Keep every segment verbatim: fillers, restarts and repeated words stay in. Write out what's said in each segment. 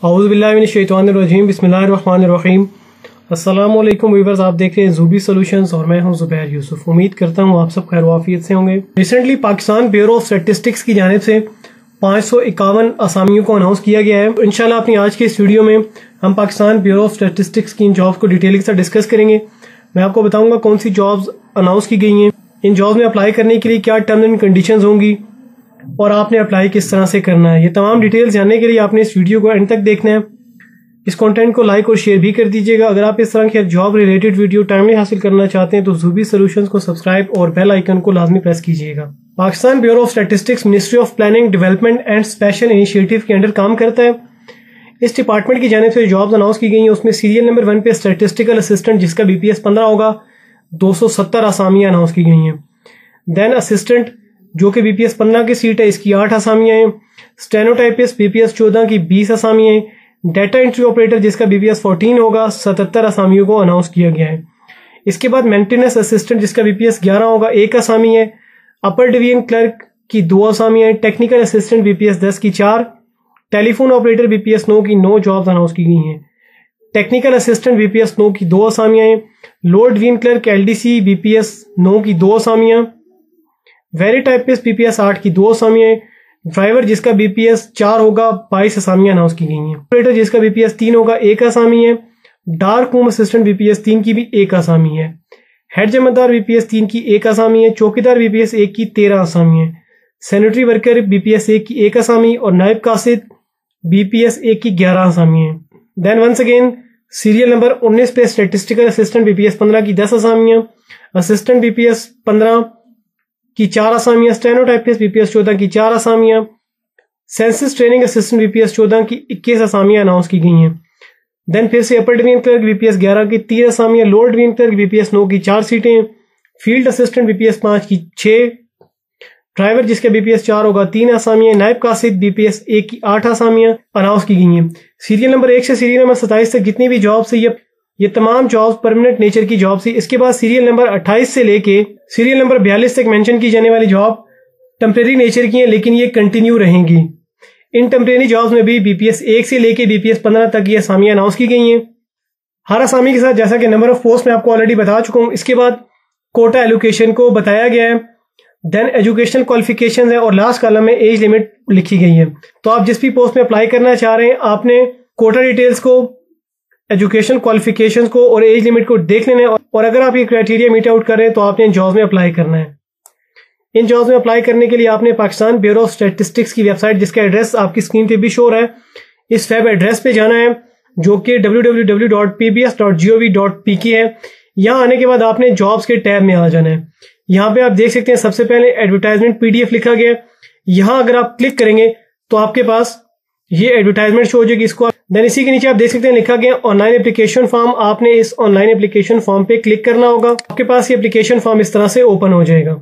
औज़ुबिल्लाहिमिनश्शैतानिर्रजीम बिस्मिल्लाहिर्रहमानिर्रहीम। अस्सलामु अलैकुम व्यूअर्स, आप देख रहे हैं ज़ूबी सॉल्यूशंस और मैं हूं ज़ुबैर यूसुफ। उम्मीद करता हूं आप सब खैर वाफियत से होंगे। Recently Pakistan bureau of statistics की जानिब से पाँच सौ इक्यावन असामियों को अनाउंस किया गया है। इंशाल्लाह अपनी आज की इस वीडियो में हम पाकिस्तान ब्यूरो ऑफ स्टैटिस्टिक्स की इन जॉब्स को डिटेल के साथ डिस्कस करेंगे। मैं आपको बताऊंगा कौन सी जॉब्स अनाउंस की गई हैं, इन जॉब्स में अप्लाई करने के लिए क्या टर्म्स एंड कंडीशंस होंगी और आपने अप्लाई किस तरह से करना है। ये तमाम डिटेल्स जानने के लिए आपने इस वीडियो को एंड तक देखना है। इस कंटेंट को लाइक और शेयर भी कर दीजिएगा। अगर आप इस तरह के जॉब रिलेटेड वीडियो टाइमली हासिल करना चाहते हैं तो ज़ूबी सॉल्यूशंस को सब्सक्राइब और बेल आइकन को लाजमी प्रेस कीजिएगा। Pakistan bureau of statistics ministry of planning development and special initiative के अंडर काम करता है। इस डिपार्टमेंट की जानिब से जॉब्स अनाउंस की गई हैं, उसमें सीरियल नंबर वन पे स्टैटिस्टिकल असिस्टेंट जिसका बीपीएस पंद्रह होगा, दो सौ सत्तर आसामियां अनाउंस की गई हैं। देन असिस्टेंट जो कि बीपीएस पंद्रह की सीट है, इसकी आठ आसामियां हैं। स्टेनोटाइपिस्ट बीपीएस चौदह की बीस आसामियां हैं। डाटा एंट्री ऑपरेटर जिसका बीपीएस चौदह होगा, सतहत्तर आसामियों को अनाउंस किया गया है। इसके बाद मेंटेनेंस असिस्टेंट जिसका बीपीएस ग्यारह होगा, एक आसामी है। अपर डिवीजन क्लर्क की दो आसामियां हैं। टेक्निकल असिस्टेंट बीपीएस दस की चार। टेलीफोन ऑपरेटर बीपीएस नौ की नौ जॉब्स अनाउंस की गई हैं। टेक्निकल असिस्टेंट बीपीएस नौ की दो आसामियां हैं। Lower division clerk LDC BPS नौ की दो आसामियां। वेरीटाइपिस्ट बीपीएस आठ की दो आसामियां हैं। ड्राइवर जिसका बीपीएस चार होगा, बाईस आसामियां अनाउंस की गई हैं। ऑपरेटर जिसका बीपीएस तीन होगा, एक आसामी है। डार्क रूम असिस्टेंट बीपीएस तीन की भी एक आसामी है। हेड जमादार बीपीएस तीन की एक आसामी है। चौकीदार बीपीएस एक की तेरह आसामी है। सैनिटरी वर्कर बीपीएस एक की एक आसामी और नायब कासिद बीपीएस एक की ग्यारह आसामी है। Then once again serial number उन्नीस पे स्टेटिस्टिकल असिस्टेंट बीपीएस पंद्रह की दस आसामियां। असिस्टेंट बीपीएस पंद्रह की चार आसामियां। स्टेनोटाइपिस्ट बीपीएस चौदह की चार आसामियां। सेंसस ट्रेनिंग असिस्टेंट बीपीएस चौदह की इक्कीस आसामियां अनाउंस की गई हैं। देन फिर से अपर डिवीजन क्लर्क बीपीएस ग्यारह की तीन आसामियां। लोअर डिवीजन क्लर्क बीपीएस नौ की चार सीटें। फील्ड असिस्टेंट बीपीएस पांच की छह। ड्राइवर जिसका बीपीएस चार होगा, तीन आसामियां। नायब कासिद बीपीएस एक की आठ आसामियां अनाउंस की गई हैं। सीरियल नंबर एक से सीरियल नंबर सत्ताईस तक जितनी भी जॉब्स है ये ये तमाम जॉब्स परमानेंट नेचर की जॉब्स थी। इसके बाद सीरियल नंबर अट्ठाईस से लेके सीरियल नंबर बयालीस तक मेंशन की जाने वाली जॉब टेम्परेरी नेचर की है, लेकिन ये कंटिन्यू रहेंगी। इन टेम्परेरी जॉब्स में भी बीपीएस एक से लेके बीपीएस पंद्रह तक ये आसामियां अनाउंस की गई हैं। हर आसामी के साथ जैसा कि नंबर ऑफ पोस्ट मैं आपको ऑलरेडी बता चुका हूं। इसके बाद कोटा एलोकेशन को बताया गया है। देन एजुकेशनल क्वालिफिकेशन है और लास्ट कॉलम में एज लिमिट लिखी गई है। तो आप जिस भी पोस्ट में अप्लाई करना चाह रहे हैं आपने कोटा डिटेल्स को, एजुकेशन क्वालिफिकेशंस को और एज लिमिट को देख लेना है और अगर आप ये क्राइटेरिया मीट आउट कर रहे हैं तो आपने इन जॉब्स में अप्लाई करना है। इन जॉब्स में अप्लाई करने के लिए आपने पाकिस्तान ब्यूरो ऑफ स्टैटिस्टिक्स की वेबसाइट जिसका एड्रेस आपकी स्क्रीन पे भी शो है, इस वेब एड्रेस पे जाना है जो कि W W W dot P B S dot G O V dot P K है। यहाँ आने के बाद आपने जॉब्स के टैब में आ जाना है। यहाँ पे आप देख सकते हैं सबसे पहले एडवर्टाइजमेंट पीडीएफ लिखा गया है। यहाँ अगर आप क्लिक करेंगे तो आपके पास ये एडवर्टाइजमेंट शो हो जाएगी। इसको देन इसी के नीचे आप देख सकते हैं लिखा गया ऑनलाइन एप्लीकेशन फॉर्म। आपने इस ऑनलाइन एप्लीकेशन फॉर्म पे क्लिक करना होगा। आपके पास ये एप्लीकेशन फॉर्म इस तरह से ओपन हो जाएगा।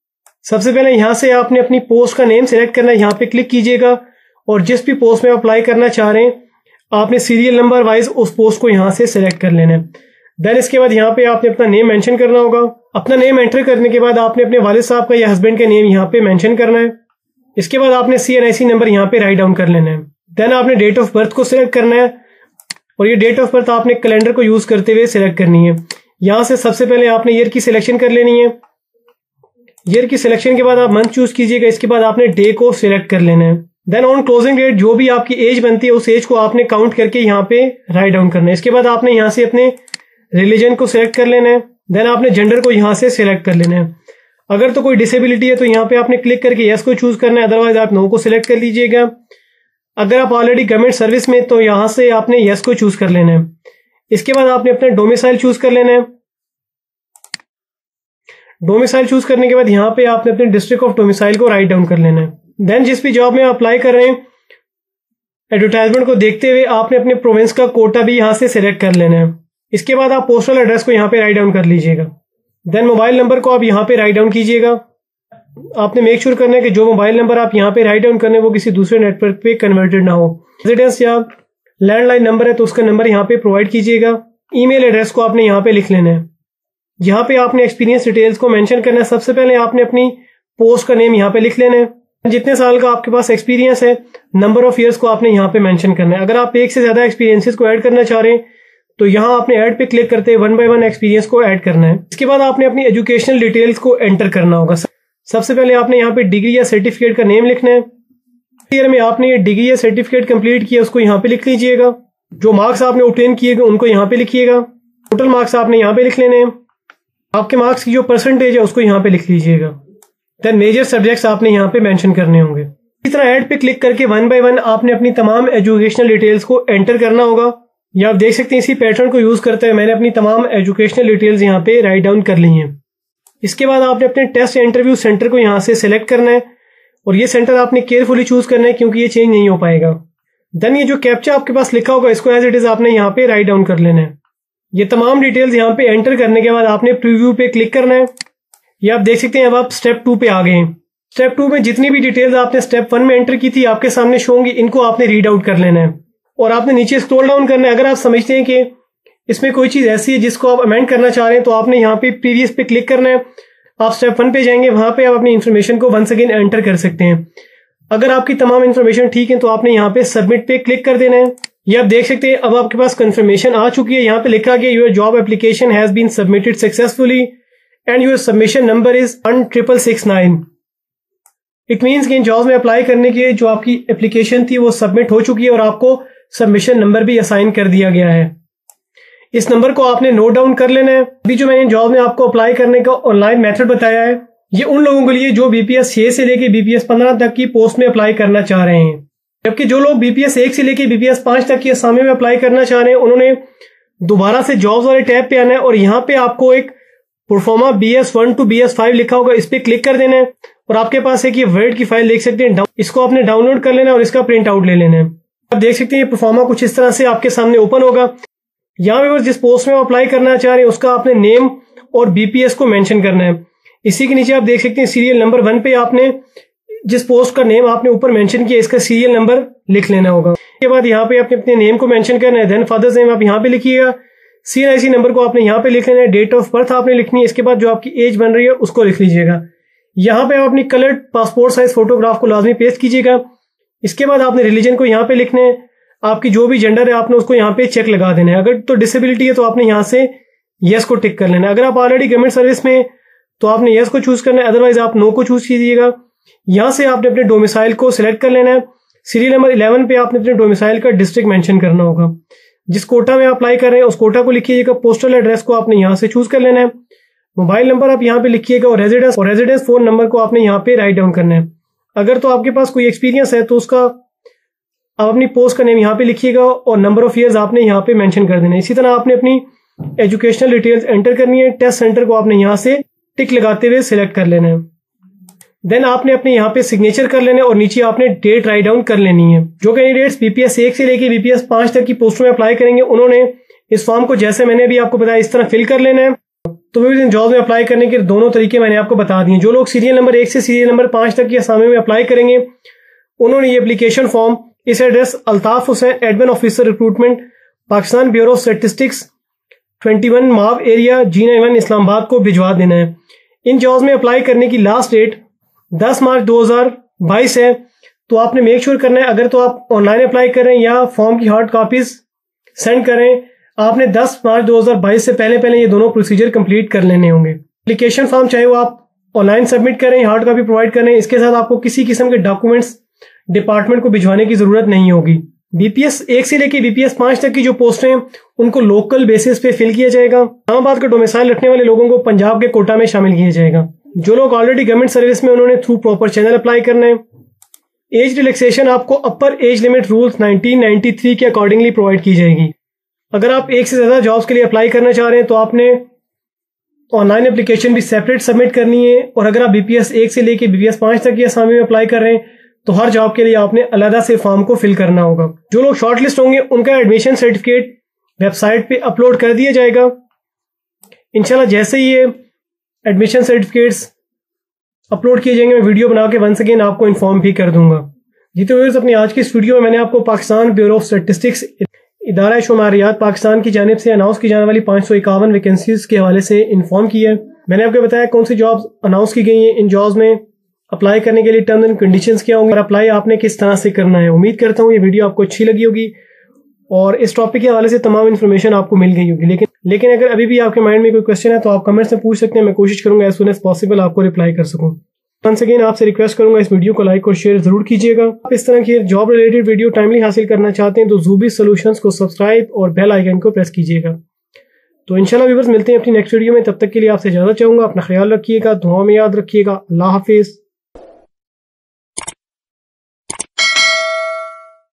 सबसे पहले यहाँ से आपने अपनी पोस्ट का नेम सिलेक्ट करना है। यहाँ पे क्लिक कीजिएगा और जिस भी पोस्ट में अप्लाई करना चाह रहे हैं आपने सीरियल नंबर वाइज उस पोस्ट को यहाँ से सिलेक्ट कर लेना है। देन इसके बाद यहाँ पे आपने अपना नेम मेंशन करना होगा। अपना नेम एंटर करने के बाद आपने अपने वालिद साहब का या हस्बैंड का नेम यहाँ पे मेंशन करना है। इसके बाद आपने सी एन आई सी नंबर यहाँ पे राइट डाउन कर लेना है। देन आपने डेट ऑफ बर्थ को सिलेक्ट करना है और ये डेट ऑफ बर्थ आपने कैलेंडर को यूज करते हुए सिलेक्ट करनी है। यहाँ से सबसे पहले आपने ईयर की सिलेक्शन कर लेनी है। ईयर की सिलेक्शन के बाद आप मंथ चूज कीजिएगा। इसके बाद आपने डे को सिलेक्ट कर लेना है। देन ऑन क्लोजिंग डेट जो भी आपकी एज बनती है उस एज को आपने काउंट करके यहाँ पे राइट डाउन करना है। इसके बाद आपने यहाँ से अपने रिलीजन को सिलेक्ट कर लेना है। देन आपने जेंडर को यहाँ से सिलेक्ट कर लेना है। अगर तो कोई डिसेबिलिटी है तो यहाँ पे आपने क्लिक करके यस को चूज करना है, अदरवाइज आप नो को सिलेक्ट कर लीजिएगा। अगर आप ऑलरेडी गवर्नमेंट सर्विस में तो यहाँ से आपने यस को चूज कर लेना है। इसके बाद आपने अपना डोमिसाइल चूज कर लेना है। डोमिसाइल चूज करने के बाद यहाँ पे आपने अपने डिस्ट्रिक्ट ऑफ डोमिसाइल को राइट डाउन कर लेना है। देन जिस भी जॉब में अप्लाई कर रहे हैं एडवर्टाइजमेंट को देखते हुए आपने अपने प्रोविंस का कोटा भी यहाँ से सिलेक्ट कर लेना है। इसके बाद आप पोस्टल एड्रेस को यहाँ पे राइट डाउन कर लीजिएगा। देन मोबाइल नंबर को आप यहाँ पे राइट डाउन कीजिएगा। आपने मेक श्योर करना है कि जो मोबाइल नंबर आप यहाँ पे राइट डाउन करने वो किसी दूसरे नेटवर्क पे कन्वर्टेड ना हो। रेजिडेंस या लैंडलाइन नंबर है तो उसका नंबर यहाँ पे प्रोवाइड कीजिएगा। ईमेल एड्रेस को आपने यहाँ पे लिख लेना है। यहाँ पे आपने एक्सपीरियंस डिटेल्स को मेंशन करना है। सबसे पहले आपने अपनी पोस्ट का नेम यहाँ पे लिख लेना है। जितने साल का आपके पास एक्सपीरियंस है, नंबर ऑफ ईयर्स को आपने यहाँ पे मेंशन करना है। अगर आप एक से ज्यादा एक्सपीरियंसेस को ऐड करना चाह रहे हैं तो यहाँ आपने ऐड पे क्लिक करते वन बाय वन एक्सपीरियंस को ऐड करना है। इसके बाद आपने अपनी एजुकेशनल डिटेल्स को एंटर करना होगा। सबसे पहले आपने यहाँ पे डिग्री या सर्टिफिकेट का नेम लिखना है। ईयर में आपने ये डिग्री या सर्टिफिकेट कंप्लीट किया उसको यहाँ पे लिख लीजिएगा। जो मार्क्स आपने ऑब्टेन किए उनको यहाँ पे लिखिएगा। टोटल मार्क्स आपने यहाँ पे लिख लेने हैं। आपके मार्क्स की जो परसेंटेज है उसको यहाँ पे लिख लीजिएगा। देन मेजर सब्जेक्ट्स आपने यहाँ पे मेंशन करने होंगे। इसी तरह ऐड पे क्लिक करके वन बाय वन आपने अपनी तमाम एजुकेशनल डिटेल्स को एंटर करना होगा। ये आप देख सकते हैं इसी पैटर्न को यूज करते हुए मैंने अपनी तमाम एजुकेशनल डिटेल्स यहाँ पे राइट डाउन कर ली हैं। इसके बाद आपने अपने टेस्ट इंटरव्यू सेंटर को यहाँ से सिलेक्ट करना है और ये सेंटर आपने केयरफुली चूज करना है क्योंकि ये चेंज नहीं हो पाएगा। देन ये जो कैप्चा आपके पास लिखा होगा इसको एज इट इज आपने यहाँ पे राइट डाउन कर लेना है। ये तमाम डिटेल्स यहाँ पे एंटर करने के बाद आपने प्रीव्यू पे क्लिक करना है। ये आप देख सकते हैं अब आप स्टेप टू पे आ गए हैं। स्टेप टू में जितनी भी डिटेल्स आपने स्टेप वन में एंटर की थी आपके सामने शो होंगी, इनको आपने रीड आउट कर लेना है और आपने नीचे स्क्रॉल डाउन करना है। अगर आप समझते हैं कि इसमें कोई चीज ऐसी है जिसको आप अमेंड करना चाह रहे हैं तो आपने यहाँ पे प्रीवियस पे क्लिक करना है। आप स्टेप वन पे जाएंगे, वहां पे आप अपनी इन्फॉर्मेशन को वंस अगेन एंटर कर सकते हैं। अगर आपकी तमाम इन्फॉर्मेशन ठीक है तो आपने यहाँ पे सबमिट पे क्लिक कर देना है। ये आप देख सकते हैं अब आपके पास कंफर्मेशन आ चुकी है। यहाँ पे लिखा गया your job application has been submitted successfully and your submission number is one triple six nine. It means कि इन जॉब में अप्लाई करने के जो आपकी एप्लीकेशन थी वो सबमिट हो चुकी है और आपको सबमिशन नंबर भी असाइन कर दिया गया है। इस नंबर को आपने नोट डाउन कर लेना है। अभी जो मैंने जॉब में आपको अप्लाई करने का ऑनलाइन मेथड बताया है ये उन लोगों के लिए जो बीपीएस छह से लेके बीपीएस पंद्रह तक की पोस्ट में अप्लाई करना चाह रहे हैं, जबकि जो लोग बीपीएस एक से लेके बीपीएस पांच तक की असामी में अप्लाई करना चाह रहे हैं उन्होंने दोबारा से जॉब्स वाले टैब पे आना है और यहाँ पे आपको एक proforma B S one two B S five लिखा होगा, इस पे क्लिक कर देना है और आपके पास एक ये वर्ड की फाइल देख सकते हैं, इसको आपने डाउनलोड कर लेना है और इसका प्रिंट आउट ले लेना है। आप देख सकते हैं ये प्रोफार्मा कुछ इस तरह से आपके सामने ओपन होगा। यहाँ पे जिस पोस्ट में आप अप्लाई करना चाह रहे हैं उसका आपने नेम और बीपीएस को मेंशन करना है। इसी के नीचे आप देख सकते हैं सीरियल नंबर वन पे आपने जिस पोस्ट का नेम आपने ऊपर मेंशन किया इसका सीरियल नंबर लिख लेना होगा। उसके बाद यहाँ पे आपने अपने नेम को मेंशन करना है। देन फादर्स नेम आप यहाँ पे लिखिएगा। सीएनआईसी नंबर को आपने यहाँ पे लिख लेना है। डेट ऑफ बर्थ आपने लिखनी है। इसके बाद जो आपकी एज बन रही है उसको लिख लीजिएगा। यहाँ पे आप अपनी कलर्ड पासपोर्ट साइज फोटोग्राफ को लाजमी पेस्ट कीजिएगा। इसके बाद आपने रिलीजन को यहाँ पे लिखना है। आपकी जो भी जेंडर है आपने उसको यहाँ पे चेक लगा देना है। अगर तो डिसेबिलिटी है तो आपने यहाँ से यस को टिक कर लेना है। अगर आप ऑलरेडी गवर्नमेंट सर्विस में तो आपने यस को चूज करना है, अदरवाइज आप नो को चूज कीजिएगा। यहाँ से आपने अपने डोमिसाइल को सिलेक्ट कर लेना है। सीरियल नंबर इलेवन पे आपने अपने डोमिसाइल का डिस्ट्रिक्ट मेंशन करना होगा। जिस कोटा में अप्लाई कर रहे हैं उस कोटा को लिखिएगा। पोस्टल एड्रेस को आपने यहाँ से चूज कर लेना है। मोबाइल नंबर आप यहाँ पे लिखिएगा और रेजिडेंस और रेजिडेंस फोन नंबर को आपने यहाँ पे राइट डाउन करना है। अगर तो आपके पास कोई एक्सपीरियंस है तो उसका आप अपनी पोस्ट का नेम यहाँ पे लिखिएगा और नंबर ऑफ ईयर्स आपने यहाँ पे मेंशन कर देना है। इसी तरह आपने अपनी एजुकेशनल डिटेल्स एंटर करनी है। टेस्ट सेंटर को आपने यहाँ से टिक लगाते हुए सिलेक्ट कर लेना है। देन आपने अपने यहाँ पे सिग्नेचर कर लेना है और नीचे आपने डेट राइट डाउन कर लेनी है। जो कैंडिडेट्स बीपीएस एक से लेके बीपीएस पांच तक की पोस्टों में अप्लाई करेंगे उन्होंने इस फॉर्म को जैसे मैंने भी आपको बताया इस तरह फिल कर लेना है। तो इन जॉब में अप्लाई करने के दोनों तरीके मैंने आपको बता दिए। जो लोग सीरियल नंबर एक से सीरियल नंबर पांच तक की असामी में अप्लाई करेंगे उन्होंने ये एप्लीकेशन फॉर्म इस address Altaf Hussain admin officer recruitment Pakistan bureau of statistics इक्कीस माव एरिया जी नाइन इस्लामाबाद को भिजवा देना है। इन जॉब्स में अप्लाई करने की लास्ट डेट दस मार्च दो हज़ार बाईस है। तो आपने मेक श्योर करना है अगर तो आप ऑनलाइन अप्लाई कर रहे हैं या फॉर्म की हार्ड कॉपीज सेंड करें, आपने दस मार्च दो हज़ार बाईस से पहले पहले ये दोनों प्रोसीजर कंप्लीट कर लेने होंगे। एप्लीकेशन फॉर्म चाहे वो आप ऑनलाइन सबमिट करें, हार्ड कॉपी प्रोवाइड करें, इसके साथ आपको किसी किस्म के डॉक्यूमेंट्स डिपार्टमेंट को भिजवाने की जरूरत नहीं होगी। बीपीएस एक से लेके बीपीएस पांच तक की जो पोस्टें हैं उनको लोकल बेसिस पे फिल किया जाएगा। इस्लामाबाद का डोमिसाइल रखने वाले लोगों को पंजाब के कोटा में शामिल किया जाएगा। जो लोग ऑलरेडी गवर्नमेंट सर्विस में उन्होंने थ्रू प्रॉपर चैनल अप्लाई करना है। एज रिलैक्सेशन आपको upper age limit rules nineteen ninety three के अकॉर्डिंगली प्रोवाइड की जाएगी। अगर आप एक से ज्यादा जॉब्स के लिए अप्लाई करना चाह रहे हैं तो आपने ऑनलाइन एप्लीकेशन भी सेपरेट सबमिट करनी है और अगर आप बीपीएस एक से लेके बीपीएस पांच तक की असामी में अप्लाई कर रहे हैं तो हर जॉब के लिए आपने अलग से फॉर्म को फिल करना होगा। जो लोग शॉर्टलिस्ट होंगे उनका एडमिशन सर्टिफिकेट वेबसाइट पे अपलोड कर दिया जाएगा। इंशाल्लाह जैसे ही ये एडमिशन सर्टिफिकेट्स अपलोड किए जाएंगे मैं वीडियो बना के वंस अगेन आपको इन्फॉर्म भी कर दूंगा। जी तो व्यूअर्स, अपनी आज की इस वीडियो में मैंने आपको पाकिस्तान ब्यूरो ऑफ स्टैटिस्टिक्स इदारा शुमारियात पाकिस्तान की जानिब से अनाउंस की जाने वाली पांच सौ इक्यावन वैकेंसीज के हवाले से इन्फॉर्म किया है। मैंने आपको बताया कौन सी जॉब्स अनाउंस की गई हैं। इन जॉब्स में अप्लाई करने के लिए टर्म्स एंड कंडीशंस क्या होंगे और अप्लाई आपने किस तरह से करना है। उम्मीद करता हूँ ये वीडियो आपको अच्छी लगी होगी और इस टॉपिक के हवाले से तमाम इन्फॉर्मेशन आपको मिल गई होगी। लेकिन लेकिन अगर अभी भी आपके माइंड में कोई क्वेश्चन है तो आप कमेंट्स में पूछ सकते हैं। मैं कोशिश करूंगा एज सुन एज पॉसिबल आपको रिप्लाई कर सकूं। वंस अगेन आपसे रिक्वेस्ट करूंगा इस वीडियो को लाइक और शेयर जरूर कीजिएगा। आप इस तरह की जॉब रिलेटेड वीडियो टाइमली हासिल करना चाहते हैं तो ज़ूबी सॉल्यूशंस को सब्सक्राइब और बेल आइकन को प्रेस कीजिएगा। तो इंशाल्लाह व्यूअर्स मिलते हैं अपनी नेक्स्ट वीडियो में। तब तक के लिए आपसे इजाजत चाहूंगा। अपना ख्याल रखिएगा, दुआ में याद रखिएगा। अल्लाह हाफिज।